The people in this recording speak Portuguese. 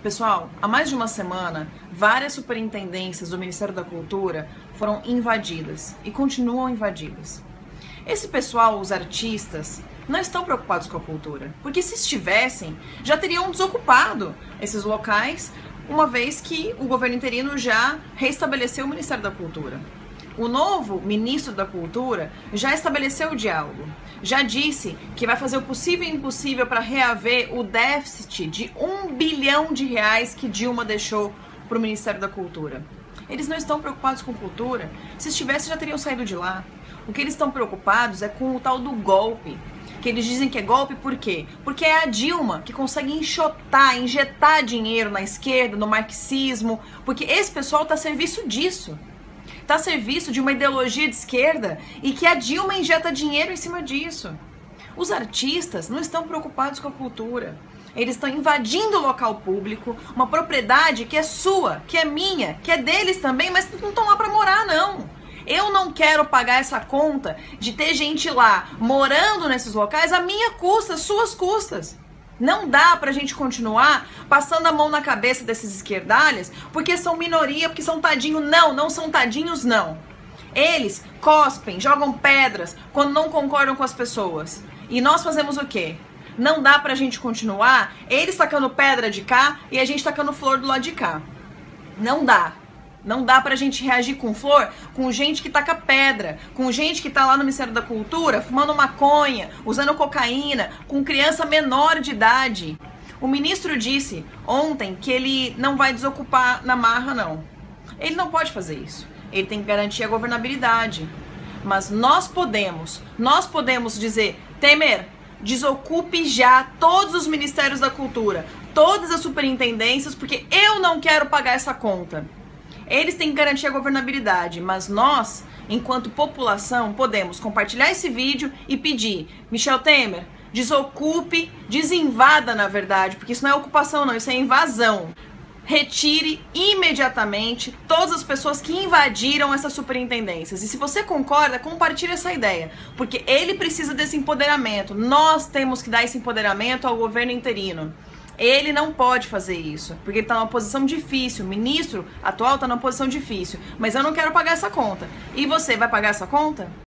Pessoal, há mais de uma semana, várias superintendências do Ministério da Cultura foram invadidas e continuam invadidas. Esse pessoal, os artistas, não estão preocupados com a cultura, porque se estivessem, já teriam desocupado esses locais, uma vez que o governo interino já reestabeleceu o Ministério da Cultura. O novo ministro da Cultura já estabeleceu o diálogo, já disse que vai fazer o possível e impossível para reaver o déficit de R$1 bilhão que Dilma deixou para o Ministério da Cultura. Eles não estão preocupados com cultura, se estivessem já teriam saído de lá. O que eles estão preocupados é com o tal do golpe, que eles dizem que é golpe por quê? Porque é a Dilma que consegue enxotar, injetar dinheiro na esquerda, no marxismo, porque esse pessoal está a serviço disso. Está a serviço de uma ideologia de esquerda e que a Dilma injeta dinheiro em cima disso. Os artistas não estão preocupados com a cultura. Eles estão invadindo o local público, uma propriedade que é sua, que é minha, que é deles também, mas não estão lá para morar, não. Eu não quero pagar essa conta de ter gente lá morando nesses locais à minha custa, às suas custas. Não dá pra gente continuar passando a mão na cabeça desses esquerdalhas porque são minoria, porque são tadinhos. Não, não são tadinhos, não. Eles cospem, jogam pedras quando não concordam com as pessoas. E nós fazemos o quê? Não dá pra gente continuar eles tacando pedra de cá e a gente tacando flor do lado de cá. Não dá. Não dá pra gente reagir com flor com gente que taca pedra, com gente que tá lá no Ministério da Cultura fumando maconha, usando cocaína, com criança menor de idade. O ministro disse ontem que ele não vai desocupar na marra, não. Ele não pode fazer isso. Ele tem que garantir a governabilidade. Mas nós podemos dizer, Temer, desocupe já todos os Ministérios da Cultura, todas as superintendências, porque eu não quero pagar essa conta. Eles têm que garantir a governabilidade, mas nós, enquanto população, podemos compartilhar esse vídeo e pedir, Michel Temer, desocupe, desinvada na verdade, porque isso não é ocupação não, isso é invasão. Retire imediatamente todas as pessoas que invadiram essas superintendências. E se você concorda, compartilhe essa ideia, porque ele precisa desse empoderamento. Nós temos que dar esse empoderamento ao governo interino. Ele não pode fazer isso, porque ele está numa posição difícil. O ministro atual está numa posição difícil. Mas eu não quero pagar essa conta. E você vai pagar essa conta?